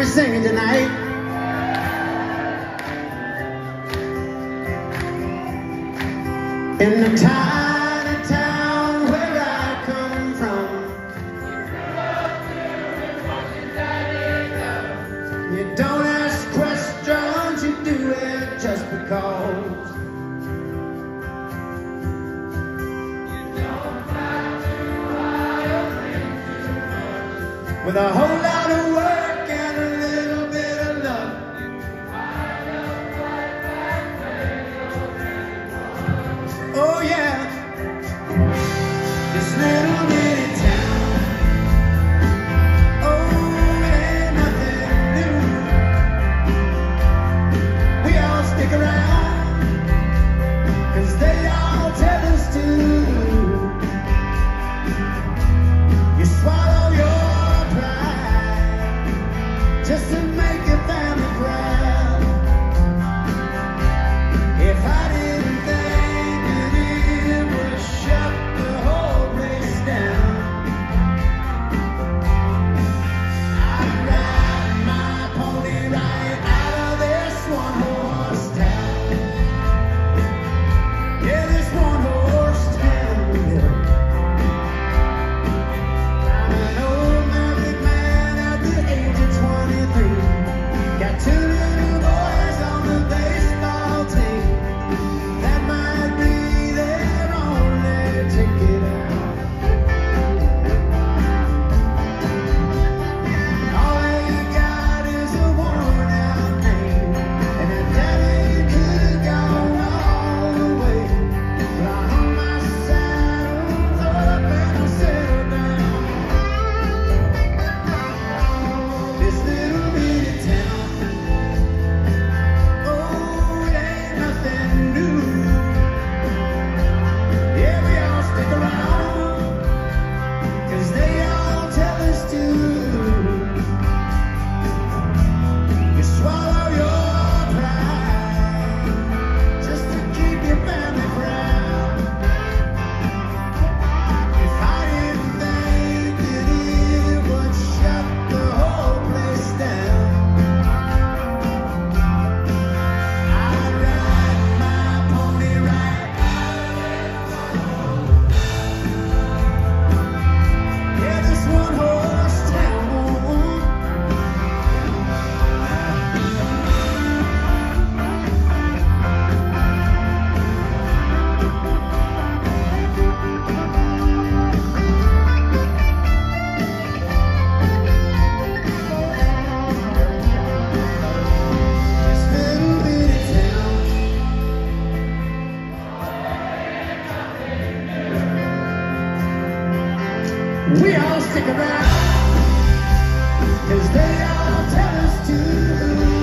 singing tonight. In the tiny town where I come from, you don't ask questions, you do it just because. With a whole lot of work and a little bit of luck, oh yeah, this little bitty town, oh, it ain't nothing new. We all stick around, 'cause they all tell us to. You swallow your just to make your family proud. If I didn't think that it would shut the whole place down, I'd ride my pony right out of this one-horse town. Yeah, this one-horse town. I'm an old married man at the age of 23. Got 2 little boys on the baseball team. That might be their only ticket out. All they got is a worn-out name, and a daddy could have gone all the way. But I hung my saddle up and I settled down. This little bitty town, oh, it ain't nothing new. Yeah, we all stick around, 'cause they all tell us to. You swallow your pride just to keep your family proud. If I didn't think that it would shut the whole place down, I'd ride my pony right out of this one-horse. Yeah, this one-horse town. This little bitty town. We all stick around, 'cause they all tell us to.